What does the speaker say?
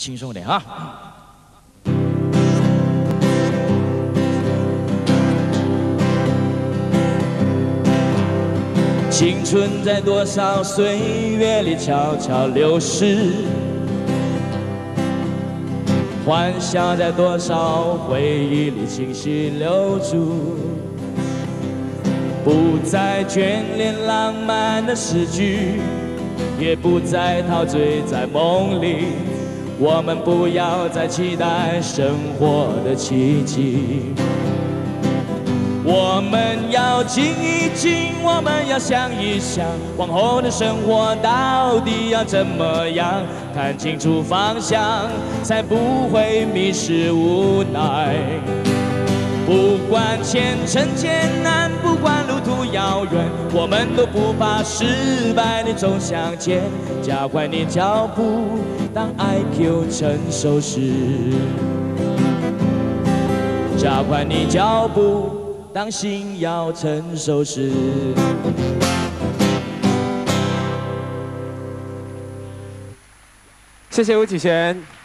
轻松一点哈。青春在多少岁月里悄悄流逝，欢笑在多少回忆里清晰留住。不再眷恋浪漫的诗句，也不再陶醉在梦里。我们不要再期待生活的奇迹。我们要静一静，我们要想一想，往后的生活到底要怎么样？看清楚方向，才不会迷失无奈。不管前程艰难，不管路途遥远，我们都不怕失败，你走向前，加快你脚步，当 IQ 成熟时，加快你脚步。当心要成熟时， 谢谢吴启贤。